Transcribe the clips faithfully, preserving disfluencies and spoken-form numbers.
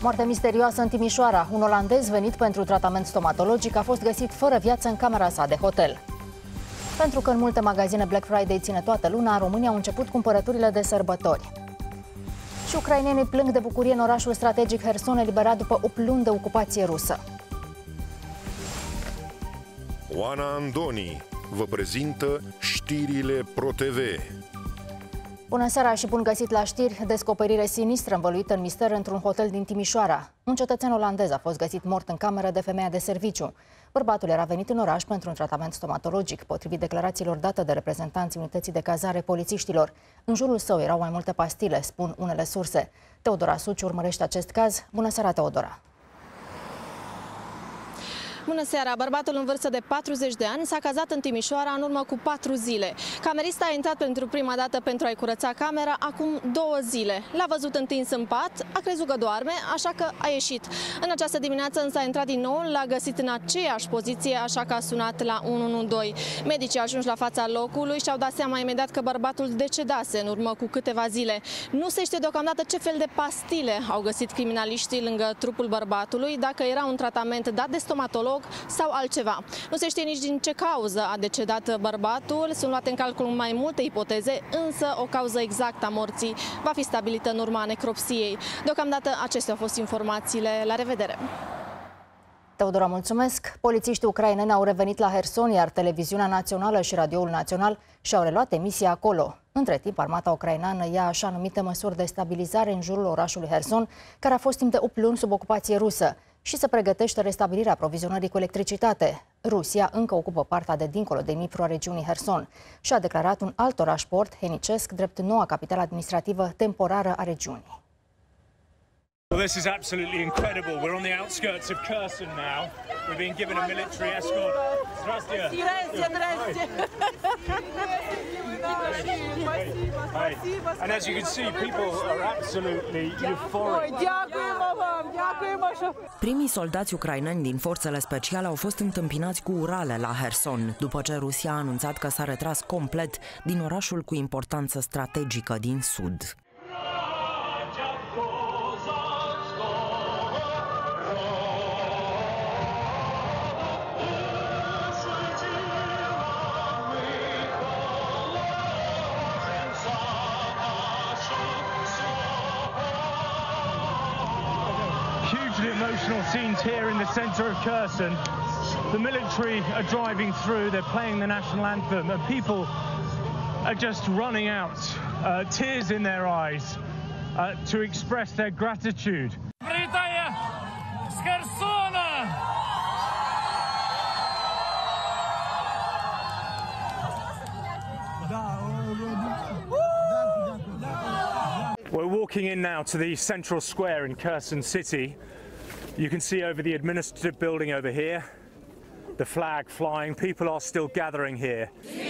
Moarte misterioasă în Timișoara. Un olandez venit pentru tratament stomatologic a fost găsit fără viață în camera sa de hotel. Pentru că în multe magazine Black Friday ține toată luna, în România au început cumpărăturile de sărbători. Și ucrainenii plâng de bucurie în orașul strategic Herson, eliberat după opt luni de ocupație rusă. Oana Andoni vă prezintă știrile ProTV. Bună seara și bun găsit la știri. Descoperire sinistră învăluită în mister într-un hotel din Timișoara. Un cetățean olandez a fost găsit mort în cameră de femeia de serviciu. Bărbatul era venit în oraș pentru un tratament stomatologic, potrivit declarațiilor date de reprezentanții unității de cazare polițiștilor. În jurul său erau mai multe pastile, spun unele surse. Teodora Suciu urmărește acest caz. Bună seara, Teodora! Bună seara! Bărbatul în vârstă de patruzeci de ani s-a cazat în Timișoara în urmă cu patru zile. Camerista a intrat pentru prima dată pentru a-i curăța camera acum două zile. L-a văzut întins în pat, a crezut că doarme, așa că a ieșit. În această dimineață însă a intrat din nou, l-a găsit în aceeași poziție, așa că a sunat la unu unu doi. Medicii ajunși la fața locului și-au dat seama imediat că bărbatul decedase în urmă cu câteva zile. Nu se știe deocamdată ce fel de pastile au găsit criminaliștii lângă trupul bărbatului, dacă era un tratament dat de stomatolog sau altceva. Nu se știe nici din ce cauză a decedat bărbatul, sunt luate în calcul mai multe ipoteze, însă o cauză exactă a morții va fi stabilită în urma necropsiei. Deocamdată acestea au fost informațiile. La revedere! Teodora, mulțumesc! Polițiștii ucraineni au revenit la Herson, iar televiziunea națională și radioul național și-au reluat emisia acolo. Între timp, armata ucraineană ia așa numite măsuri de stabilizare în jurul orașului Herson, care a fost timp de opt luni sub ocupație rusă, și se pregătește restabilirea aprovizionării cu electricitate. Rusia încă ocupă partea de dincolo de Dnipro a regiunii Herson și a declarat un alt oraș port, Henicesc, drept noua capitală administrativă temporară a regiunii. Well, this is absolutely incredible. We're on the outskirts of Kherson now. We're being given a military escort. Здравствуйте. Здравствуйте. And as you can see, people are absolutely euphoric. Primii soldați ucraineni din forțele speciale au fost întâmpinați cu urale la Herson, după ce Rusia a anunțat că s-a retras complet din orașul cu importanță strategică din sud. Emotional scenes here in the center of Kherson. The military are driving through, they're playing the national anthem, and people are just running out, uh, tears in their eyes, uh, to express their gratitude. We're walking in now to the central square in Kherson City. You can see over the administrative building over here, the flag flying. People are still gathering here.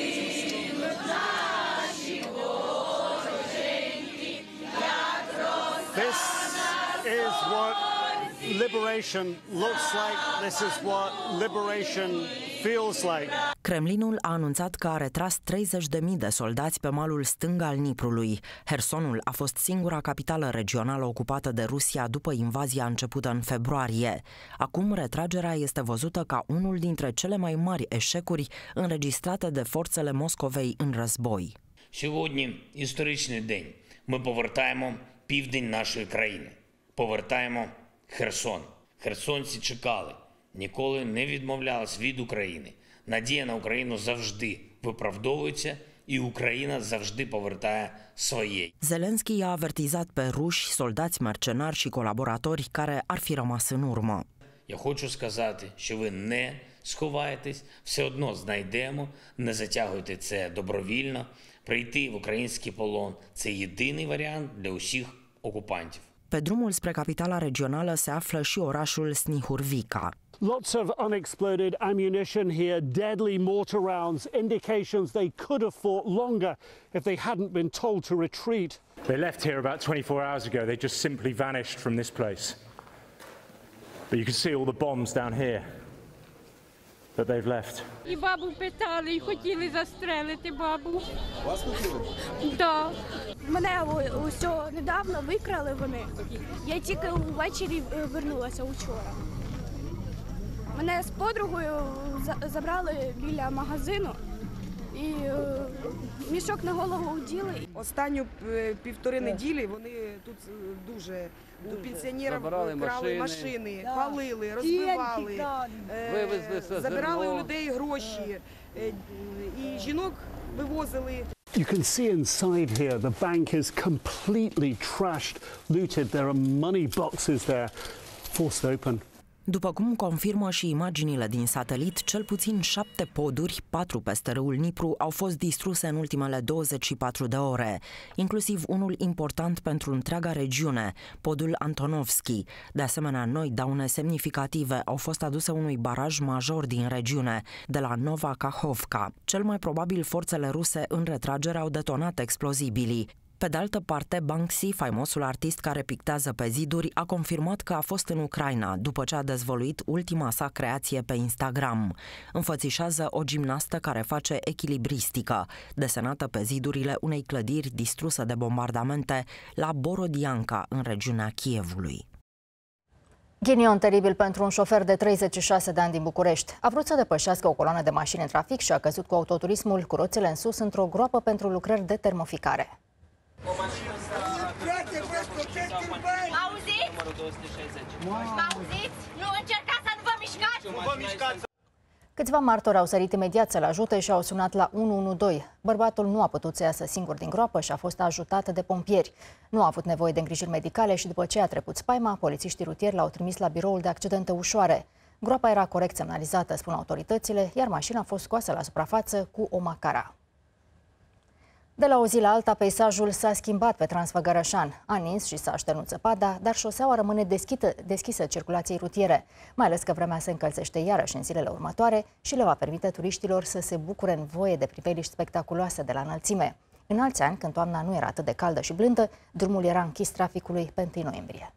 This is what liberation looks like. This is what liberation feels like. Kremlinul a anunțat că a retras treizeci de mii de soldați pe malul stâng al Dniprului. Hersonul a fost singura capitală regională ocupată de Rusia după invazia începută în februarie. Acum retragerea este văzută ca unul dintre cele mai mari eșecuri înregistrate de forțele Moscovei în război. Сьогодні історичний день. Ми повертаємо південь нашої країни. Повертаємо Херсон. Херсонці чекали. Ніколи не відмовлялись від України. Надія на Україну завжди виправдовується, і Україна завжди повертає своє. Zelenski a avertizat pe ruși, soldați mercenari și colaboratori care ar fi rămas în urmă. Я хочу сказати, що ви не сховаєтесь, все одно знайдемо, не затягуйте це добровільно. Прийти в український полон – це єдиний варіант для усіх окупантів. Pe drumul spre capitala regională se află și orașul Snihurvica. Lots of unexploded ammunition here, deadly mortar rounds, indications they could have fought longer if they hadn't been told to retreat. They left here about twenty-four hours ago. They just simply vanished from this place. But you can see all the bombs down here that they've left. І бабу питали, і хотіли застрелити бабу. Вас хотіли? Да. Мене ось недавно викрали вони. Я тільки ввечері вернулася вчора. Мене з подругою забрали біля магазину і мішок на голову вділи. Останню півтори неділі вони тут дуже до пенсіонерів крали машини, машини да. палили, розбивали, е, забирали у людей гроші і жінок вивозили. You can see inside here the bank is completely trashed, looted. There are money boxes there, forced open. După cum confirmă și imaginile din satelit, cel puțin șapte poduri, patru peste râul Nipru, au fost distruse în ultimele douăzeci și patru de ore, inclusiv unul important pentru întreaga regiune, podul Antonovski. De asemenea, noi daune semnificative au fost aduse unui baraj major din regiune, de la Nova Kahovka. Cel mai probabil forțele ruse în retragere au detonat explozibilii. Pe de altă parte, Banksy, faimosul artist care pictează pe ziduri, a confirmat că a fost în Ucraina după ce a dezvăluit ultima sa creație pe Instagram. Înfățișează o gimnastă care face echilibristică, desenată pe zidurile unei clădiri distruse de bombardamente la Borodianka, în regiunea Kievului. Ghinion teribil pentru un șofer de treizeci și șase de ani din București. A vrut să depășească o coloană de mașini în trafic și a căzut cu autoturismul cu roțile în sus într-o groapă pentru lucrări de termoficare. M-auziți? M-auziți? Nu încercați să nu vă mișcați! Nu vă mișcați! Câțiva martori au sărit imediat să-l ajute și au sunat la unu unu doi. Bărbatul nu a putut să iasă singur din groapă și a fost ajutat de pompieri. Nu a avut nevoie de îngrijiri medicale și după ce a trecut spaima, polițiștii rutieri l-au trimis la biroul de accidente ușoare. Groapa era corect semnalizată, spun autoritățile, iar mașina a fost scoasă la suprafață cu o macara. De la o zi la alta, peisajul s-a schimbat pe Transfăgărășan. A nins și s-a așternut zăpada, dar șoseaua rămâne deschisă, deschisă circulației rutiere, mai ales că vremea se încălzește iarăși în zilele următoare și le va permite turiștilor să se bucure în voie de priveliști spectaculoase de la înălțime. În alți ani, când toamna nu era atât de caldă și blândă, drumul era închis traficului pe întâi noiembrie.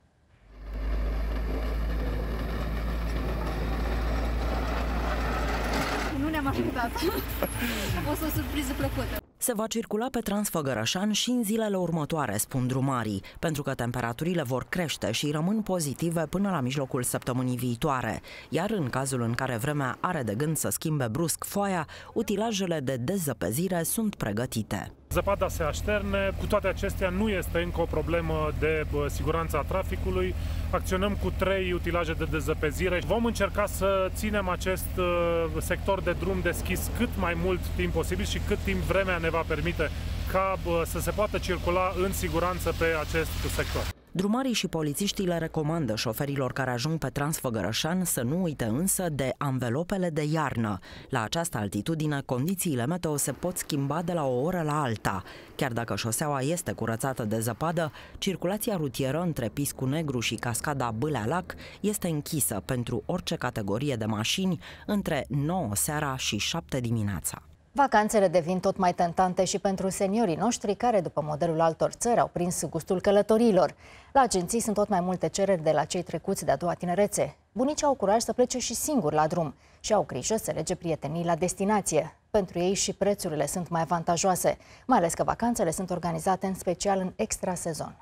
Nu ne-am așteptat. A fost o surpriză plăcută. Se va circula pe Transfăgărășan și în zilele următoare, spun drumarii, pentru că temperaturile vor crește și rămân pozitive până la mijlocul săptămânii viitoare. Iar în cazul în care vremea are de gând să schimbe brusc foaia, utilajele de dezăpezire sunt pregătite. Zăpada se așterne, cu toate acestea nu este încă o problemă de siguranță a traficului. Acționăm cu trei utilaje de dezăpezire. Vom încerca să ținem acest sector de drum deschis cât mai mult timp posibil și cât timp vremea ne va permite ca să se poată circula în siguranță pe acest sector. Drumarii și polițiștii le recomandă șoferilor care ajung pe Transfăgărășan să nu uite însă de anvelopele de iarnă. La această altitudine, condițiile meteo se pot schimba de la o oră la alta. Chiar dacă șoseaua este curățată de zăpadă, circulația rutieră între Piscu Negru și cascada Bâlea Lac este închisă pentru orice categorie de mașini între nouă seara și șapte dimineața. Vacanțele devin tot mai tentante și pentru seniorii noștri care, după modelul altor țări, au prins gustul călătoriilor. La agenții sunt tot mai multe cereri de la cei trecuți de a doua tinerețe. Bunicii au curaj să plece și singuri la drum și au grijă să lege prietenii la destinație. Pentru ei și prețurile sunt mai avantajoase, mai ales că vacanțele sunt organizate în special în extrasezon.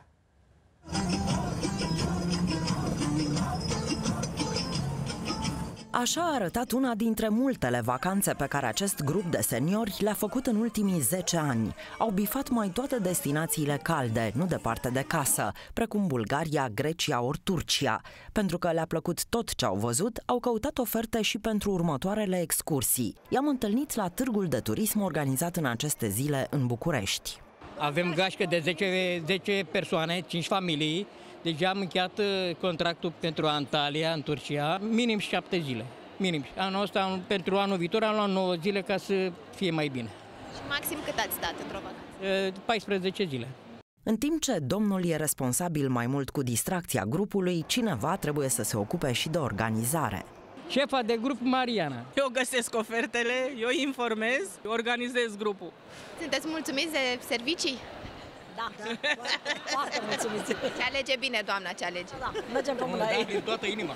Așa a arătat una dintre multele vacanțe pe care acest grup de seniori le-a făcut în ultimii zece ani. Au bifat mai toate destinațiile calde, nu departe de casă, precum Bulgaria, Grecia ori Turcia. Pentru că le-a plăcut tot ce au văzut, au căutat oferte și pentru următoarele excursii. I-am întâlnit la târgul de turism organizat în aceste zile în București. Avem gașcă de zece, zece persoane, cinci familii. Deja am încheiat contractul pentru Antalya, în Turcia, minim șapte zile. Minim. Anul ăsta, pentru anul viitor, am luat nouă zile ca să fie mai bine. Și maxim cât ați stat într-o vacanță? paisprezece zile. În timp ce domnul e responsabil mai mult cu distracția grupului, cineva trebuie să se ocupe și de organizare. Șefa de grup, Mariana. Eu găsesc ofertele, eu informez, organizez grupul. Sunteți mulțumiți de servicii? Da, foarte mulțumiți. Ce alege bine, doamna, ce alege? Da, mergem pe mâna ei. Din toată inima.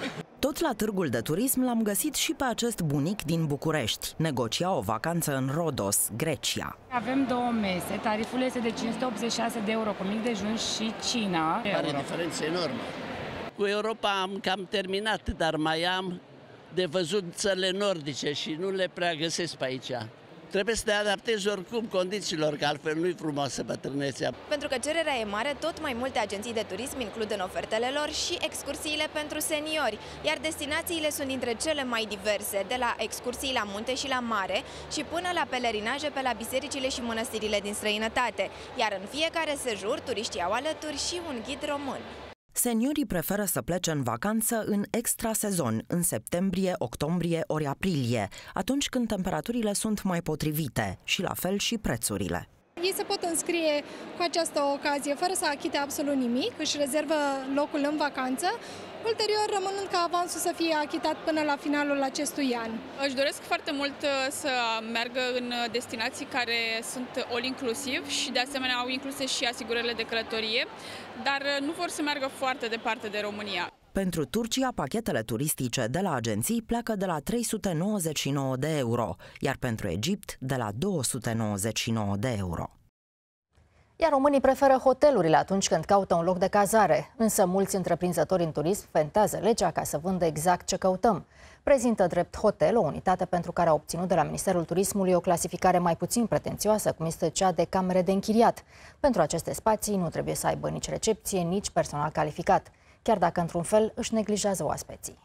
Tot la târgul de turism l-am găsit și pe acest bunic din București. Negocia o vacanță în Rodos, Grecia. Avem două mese, tariful este de cinci sute optzeci și șase de euro cu mic dejun și cina. Are diferență enormă. Cu Europa am cam terminat, dar mai am de văzut țările nordice și nu le prea găsesc pe aici. Trebuie să te adaptezi oricum condițiilor, că altfel nu-i frumoasă bătrânețea. Pentru că cererea e mare, tot mai multe agenții de turism includ în ofertele lor și excursiile pentru seniori, iar destinațiile sunt dintre cele mai diverse, de la excursii la munte și la mare și până la pelerinaje pe la bisericile și mănăstirile din străinătate. Iar în fiecare sejur, turiștii au alături și un ghid român. Seniorii preferă să plece în vacanță în extrasezon, în septembrie, octombrie ori aprilie, atunci când temperaturile sunt mai potrivite și la fel și prețurile. Ei se pot înscrie cu această ocazie fără să achite absolut nimic, își rezervă locul în vacanță, ulterior rămânând ca avansul să fie achitat până la finalul acestui an. Își doresc foarte mult să meargă în destinații care sunt all-inclusiv și de asemenea au incluse și asigurările de călătorie, dar nu vor să meargă foarte departe de România. Pentru Turcia, pachetele turistice de la agenții pleacă de la trei sute nouăzeci și nouă de euro, iar pentru Egipt de la două sute nouăzeci și nouă de euro. Iar românii preferă hotelurile atunci când caută un loc de cazare, însă mulți întreprinzători în turism fentează legea ca să vândă exact ce căutăm. Prezintă drept hotel o unitate pentru care a obținut de la Ministerul Turismului o clasificare mai puțin pretențioasă, cum este cea de camere de închiriat. Pentru aceste spații nu trebuie să aibă nici recepție, nici personal calificat, chiar dacă într-un fel își neglijează oaspeții.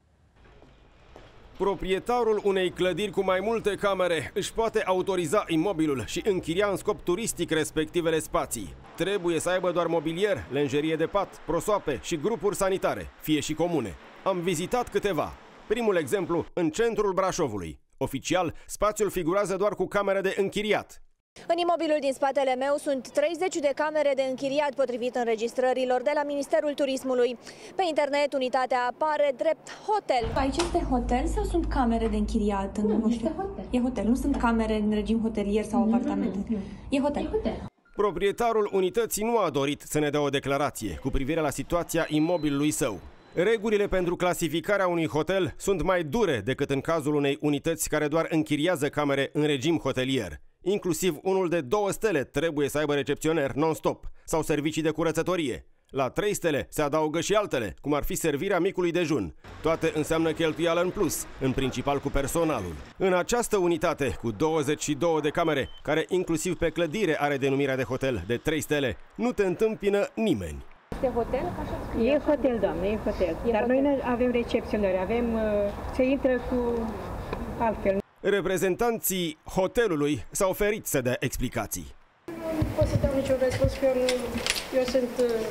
Proprietarul unei clădiri cu mai multe camere își poate autoriza imobilul și închiria în scop turistic respectivele spații. Trebuie să aibă doar mobilier, lenjerie de pat, prosoape și grupuri sanitare, fie și comune. Am vizitat câteva. Primul exemplu în centrul Brașovului. Oficial, spațiul figurează doar cu camere de închiriat. În imobilul din spatele meu sunt treizeci de camere de închiriat potrivit înregistrărilor de la Ministerul Turismului. Pe internet, unitatea apare drept hotel. Aici este hotel sau sunt camere de închiriat? Nu, nu știu. Hotel. E hotel, nu sunt camere în regim hotelier sau apartamente. Nu, nu, nu. E hotel. E hotel. Proprietarul unității nu a dorit să ne dea o declarație cu privire la situația imobilului său. Regulile pentru clasificarea unui hotel sunt mai dure decât în cazul unei unități care doar închiriază camere în regim hotelier. Inclusiv unul de două stele trebuie să aibă recepționer non-stop sau servicii de curățătorie. La trei stele se adaugă și altele, cum ar fi servirea micului dejun. Toate înseamnă cheltuială în plus, în principal cu personalul. În această unitate, cu douăzeci și două de camere, care inclusiv pe clădire are denumirea de hotel de trei stele, nu te întâmpină nimeni. Este hotel? Așa e hotel, doamne, e hotel. E Dar hotel. Noi nu avem recepționări, avem, uh, se intră cu altfel. Reprezentanții hotelului s-au oferit să dea explicații. Nu pot să dau niciun răspuns, că eu, nu, eu sunt...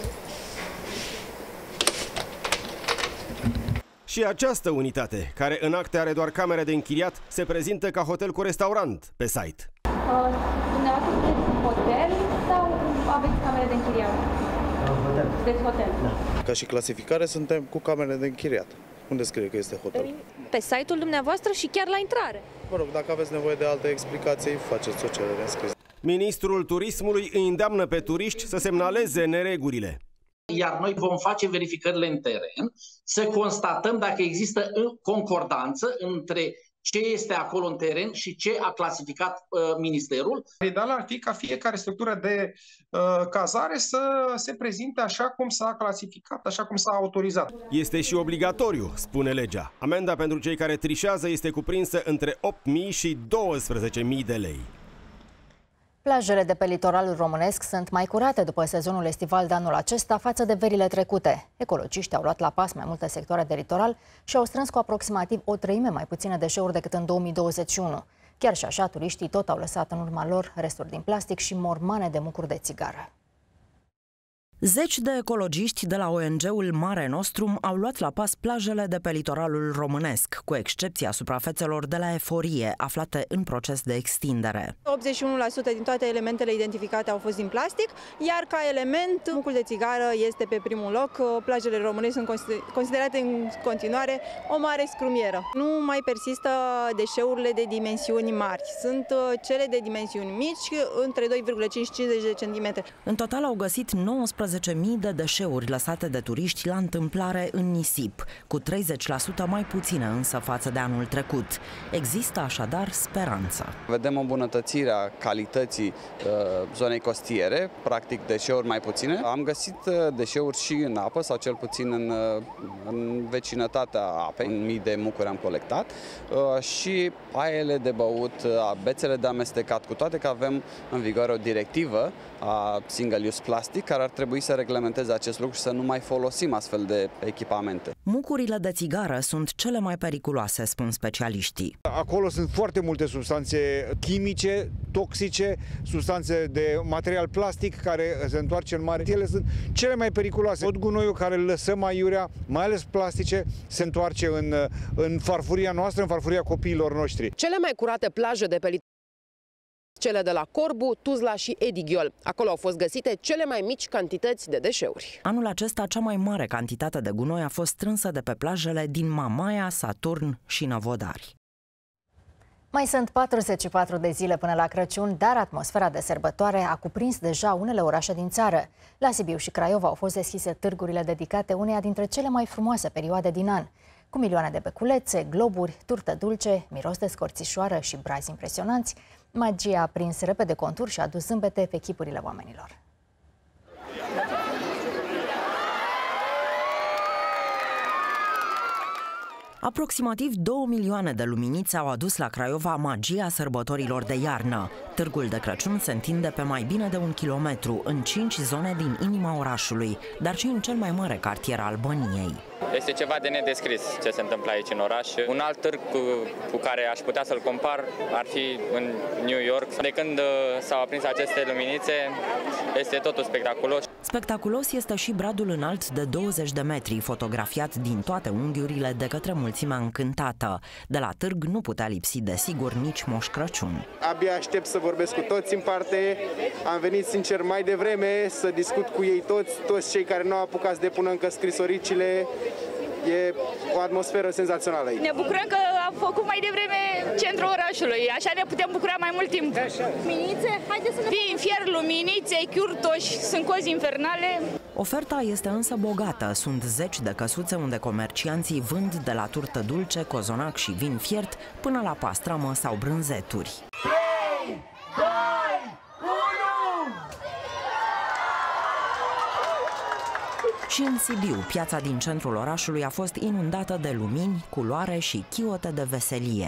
Și această unitate, care în acte are doar camere de închiriat, se prezintă ca hotel cu restaurant pe site. Uh, dumneavoastră sunteți hotel sau aveți camere de închiriat? Hotel. Sunteți hotel? Da. Ca și clasificare suntem cu camere de închiriat. Unde scrie că este hotel? Pe site-ul dumneavoastră și chiar la intrare. Mă rog, dacă aveți nevoie de alte explicații, faceți o cerere în scris. Ministrul Turismului îi îndeamnă pe turiști să semnaleze neregulile. Iar noi vom face verificările în teren, să constatăm dacă există concordanță între ce este acolo în teren și ce a clasificat uh, ministerul. Ideal ar fi ca fiecare structură de uh, cazare să se prezinte așa cum s-a clasificat, așa cum s-a autorizat. Este și obligatoriu, spune legea. Amenda pentru cei care trișează este cuprinsă între opt mii și douăsprezece mii de lei. Plajele de pe litoralul românesc sunt mai curate după sezonul estival de anul acesta față de verile trecute. Ecologiștii au luat la pas mai multe sectoare de litoral și au strâns cu aproximativ o treime mai puține deșeuri decât în două mii douăzeci și unu. Chiar și așa, turiștii tot au lăsat în urma lor resturi din plastic și mormane de mucuri de țigară. Zeci de ecologiști de la O N G-ul Mare Nostrum au luat la pas plajele de pe litoralul românesc, cu excepția suprafețelor de la Eforie, aflate în proces de extindere. optzeci și unu la sută din toate elementele identificate au fost din plastic, iar ca element, mucul de țigară este pe primul loc. Plajele românești sunt considerate în continuare o mare scrumieră. Nu mai persistă deșeurile de dimensiuni mari, sunt cele de dimensiuni mici, între doi virgulă cinci și cincizeci de centimetri. În total au găsit nouăsprezece paisprezece mii de deșeuri lăsate de turiști la întâmplare în nisip, cu treizeci la sută mai puține însă față de anul trecut. Există așadar speranță. Vedem o îmbunătățire a calității uh, zonei costiere, practic deșeuri mai puține. Am găsit uh, deșeuri și în apă, sau cel puțin în, uh, în vecinătatea apei. În mii de mucuri am colectat uh, și paiele de băut, uh, bețele de amestecat, cu toate că avem în vigoare o directivă a single-use plastic, care ar trebui să reglementeze acest lucru și să nu mai folosim astfel de echipamente. Mucurile de țigară sunt cele mai periculoase, spun specialiștii. Acolo sunt foarte multe substanțe chimice, toxice, substanțe de material plastic care se întoarce în mare. Ele sunt cele mai periculoase. Tot gunoiul care îl lăsăm aiurea, mai ales plastice, se întoarce în, în farfuria noastră, în farfuria copiilor noștri. Cele mai curate plaje de pe cele de la Corbu, Tuzla și Edighiol. Acolo au fost găsite cele mai mici cantități de deșeuri. Anul acesta, cea mai mare cantitate de gunoi a fost strânsă de pe plajele din Mamaia, Saturn și Năvodari. Mai sunt patruzeci și patru de zile până la Crăciun, dar atmosfera de sărbătoare a cuprins deja unele orașe din țară. La Sibiu și Craiova au fost deschise târgurile dedicate uneia dintre cele mai frumoase perioade din an, cu milioane de beculețe, globuri, turtă dulce, miros de scorțișoară și brazi impresionanți. Magia a prins repede contur și a adus zâmbete pe chipurile oamenilor. Aproximativ două milioane de luminițe au adus la Craiova magia sărbătorilor de iarnă. Târgul de Crăciun se întinde pe mai bine de un kilometru, în cinci zone din inima orașului, dar și în cel mai mare cartier al Băniei. Este ceva de nedescris ce se întâmplă aici în oraș. Un alt târg cu, cu care aș putea să-l compar ar fi în New York. De când s-au aprins aceste luminițe, este totul spectaculos. Spectaculos este și bradul înalt de douăzeci de metri, fotografiat din toate unghiurile de către mulțimea încântată. De la târg nu putea lipsi, desigur, nici Moș Crăciun. Abia aștept să vorbesc cu toți în parte. Am venit, sincer, mai devreme să discut cu ei toți, toți cei care nu au apucat să depună încă scrisoricile. E o atmosferă senzațională aici. Ne bucurăm că am făcut mai devreme centrul orașului, așa ne putem bucura mai mult timp. Luminițe, haideți să ne... Vin, fier, luminițe, chiurtoși, sunt cozi infernale. Oferta este însă bogată. Sunt zeci de căsuțe unde comercianții vând de la turtă dulce, cozonac și vin fiert până la pastramă sau brânzeturi. trei, doi, unu! Și în Sibiu, piața din centrul orașului a fost inundată de lumini, culoare și chiote de veselie.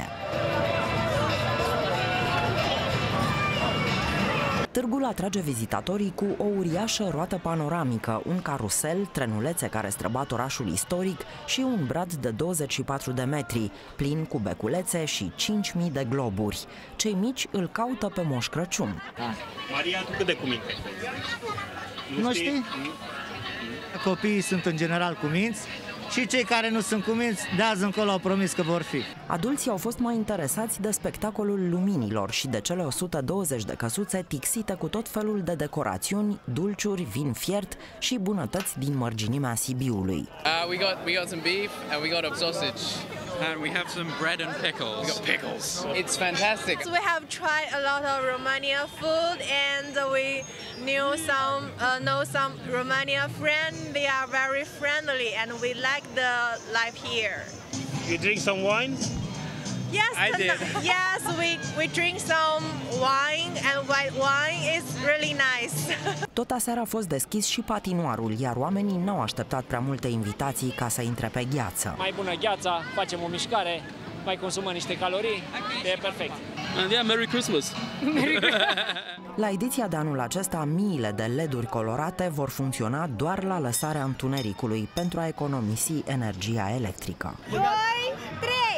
Târgul atrage vizitatorii cu o uriașă roată panoramică, un carusel, trenulețe care străbat orașul istoric și un brad de douăzeci și patru de metri, plin cu beculețe și cinci mii de globuri. Cei mici îl caută pe Moș Crăciun. Maria, tu cât de cuminte? Nu știi? Copiii sunt în general cuminți și cei care nu sunt cuminți de azi încolo au promis că vor fi. Adulții au fost mai interesați de spectacolul luminilor și de cele o sută douăzeci de căsuțe tixite cu tot felul de decorațiuni, dulciuri, vin fiert și bunătăți din mărginimea Sibiului. Uh, we got we got some beef and we got a sausage. And we have some bread and pickles. We got pickles. It's fantastic. So we have tried a lot of Romania food, and we knew some uh, know some Romania friends. They are very friendly, and we like the life here. You drink some wine? Yes, I did. Yes, we we drink some wine, and white wine is really nice. Tot aseară a fost deschis și patinoarul, iar oamenii n-au așteptat prea multe invitații ca să intre pe gheață. Mai bună gheața, facem o mișcare, mai consumăm niște calorii, e perfect. And yeah, Merry Christmas! La ediția de anul acesta, miile de L E D-uri colorate vor funcționa doar la lăsarea întunericului pentru a economisi energia electrică. doi, trei!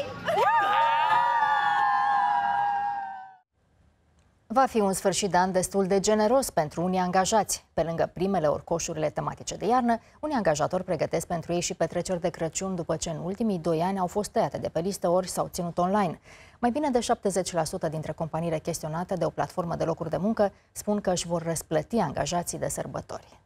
Va fi un sfârșit de an destul de generos pentru unii angajați. Pe lângă primele ori coșurile tematice de iarnă, unii angajatori pregătesc pentru ei și petreceri de Crăciun după ce în ultimii doi ani au fost tăiate de pe listă ori s-au ținut online. Mai bine de șaptezeci la sută dintre companiile chestionate de o platformă de locuri de muncă spun că își vor răsplăti angajații de sărbători.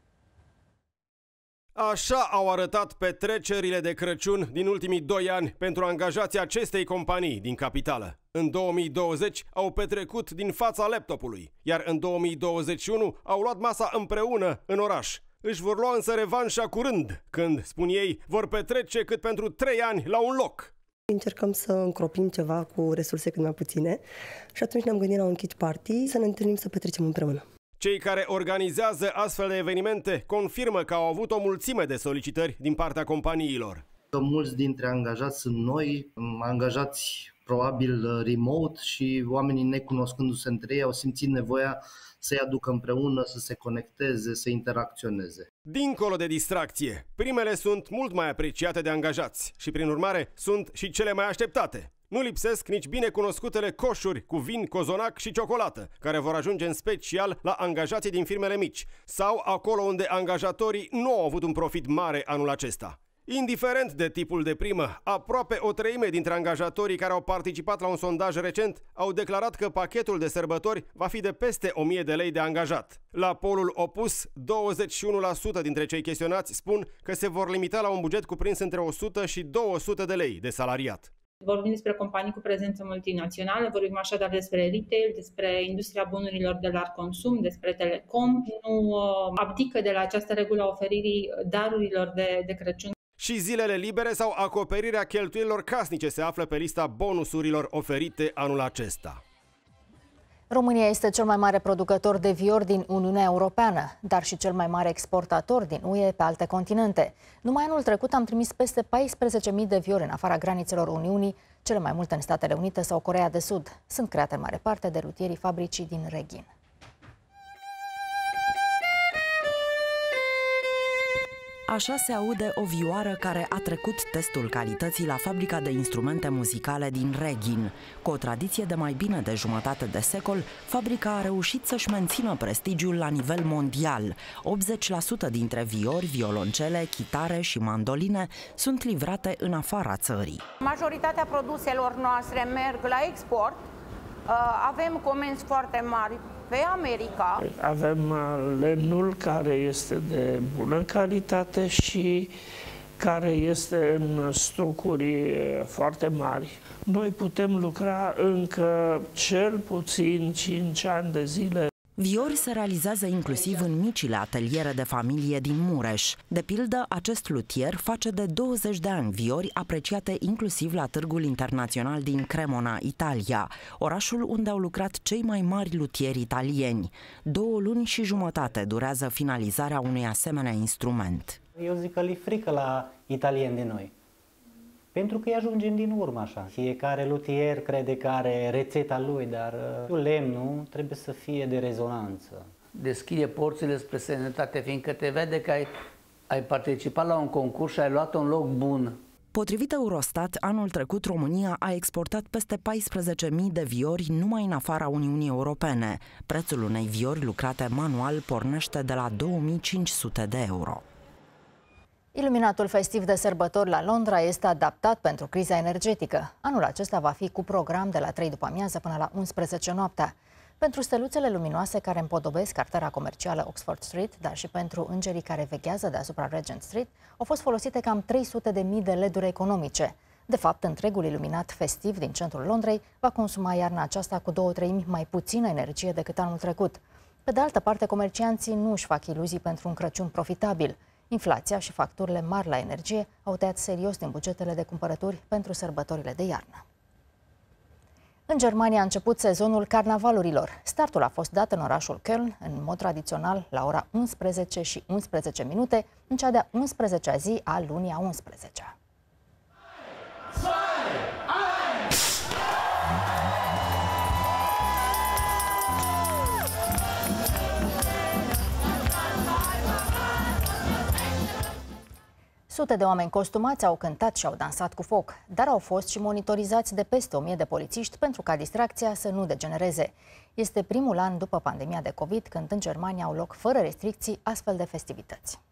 Așa au arătat petrecerile de Crăciun din ultimii doi ani pentru angajații acestei companii din capitală. În două mii douăzeci au petrecut din fața laptopului, iar în două mii douăzeci și unu au luat masa împreună în oraș. Își vor lua însă revanșa curând, când, spun ei, vor petrece cât pentru trei ani la un loc. Încercăm să încropim ceva cu resurse cât mai puține și atunci ne-am gândit la un kitchen party, să ne întâlnim să petrecem împreună. Cei care organizează astfel de evenimente confirmă că au avut o mulțime de solicitări din partea companiilor. Mulți dintre angajați sunt noi, angajați probabil remote și oamenii necunoscându-se între ei au simțit nevoia să-i aducă împreună, să se conecteze, să interacționeze. Dincolo de distracție, primele sunt mult mai apreciate de angajați și, prin urmare, sunt și cele mai așteptate. Nu lipsesc nici bine cunoscutele coșuri cu vin, cozonac și ciocolată, care vor ajunge în special la angajații din firmele mici sau acolo unde angajatorii nu au avut un profit mare anul acesta. Indiferent de tipul de primă, aproape o treime dintre angajatorii care au participat la un sondaj recent au declarat că pachetul de sărbători va fi de peste o mie de lei de angajat. La polul opus, douăzeci și unu la sută dintre cei chestionați spun că se vor limita la un buget cuprins între o sută și două sute de lei de salariat. Vorbim despre companii cu prezență multinațională, vorbim așadar despre retail, despre industria bunurilor de larg consum, despre telecom. Nu abdică de la această regulă a oferirii darurilor de, de Crăciun. Și zilele libere sau acoperirea cheltuielilor casnice se află pe lista bonusurilor oferite anul acesta. România este cel mai mare producător de viori din Uniunea Europeană, dar și cel mai mare exportator din U E pe alte continente. Numai anul trecut am trimis peste paisprezece mii de viori în afara granițelor Uniunii, cele mai multe în Statele Unite sau Coreea de Sud. Sunt create în mare parte de lutierii fabricii din Reghin. Așa se aude o vioară care a trecut testul calității la fabrica de instrumente muzicale din Reghin. Cu o tradiție de mai bine de jumătate de secol, fabrica a reușit să-și mențină prestigiul la nivel mondial. optzeci la sută dintre viori, violoncele, chitare și mandoline sunt livrate în afara țării. Majoritatea produselor noastre merg la export. Avem comenzi foarte mari pe America. Avem lemnul care este de bună calitate și care este în stocuri foarte mari. Noi putem lucra încă cel puțin cinci ani de zile. Viori se realizează inclusiv în micile ateliere de familie din Mureș. De pildă, acest luthier face de douăzeci de ani viori apreciate inclusiv la Târgul Internațional din Cremona, Italia, orașul unde au lucrat cei mai mari luthieri italieni. Două luni și jumătate durează finalizarea unui asemenea instrument. Eu zic că li frică la italieni de noi, pentru că îi ajungem din urmă așa. Fiecare luthier crede că are rețeta lui, dar lemnul trebuie să fie de rezonanță. Deschide porțile spre sănătate, fiindcă te vede că ai, ai participat la un concurs și ai luat un loc bun. Potrivit Eurostat, anul trecut România a exportat peste paisprezece mii de viori numai în afara Uniunii Europene. Prețul unei viori lucrate manual pornește de la două mii cinci sute de euro. Iluminatul festiv de sărbători la Londra este adaptat pentru criza energetică. Anul acesta va fi cu program de la trei după amiază până la unsprezece noaptea. Pentru steluțele luminoase care împodobesc cartera comercială Oxford Street, dar și pentru îngerii care veghează deasupra Regent Street, au fost folosite cam trei sute de mii de leduri economice. De fapt, întregul iluminat festiv din centrul Londrei va consuma iarna aceasta cu două treimi mai puțină energie decât anul trecut. Pe de altă parte, comercianții nu își fac iluzii pentru un Crăciun profitabil. Inflația și facturile mari la energie au tăiat serios din bugetele de cumpărături pentru sărbătorile de iarnă. În Germania a început sezonul carnavalurilor. Startul a fost dat în orașul Köln, în mod tradițional, la ora unsprezece și unsprezece minute, în cea de-a unsprezecea zi a lunii a unsprezecea. Sute de oameni costumați au cântat și au dansat cu foc, dar au fost și monitorizați de peste o mie de polițiști pentru ca distracția să nu degenereze. Este primul an după pandemia de COVID când în Germania au loc fără restricții astfel de festivități.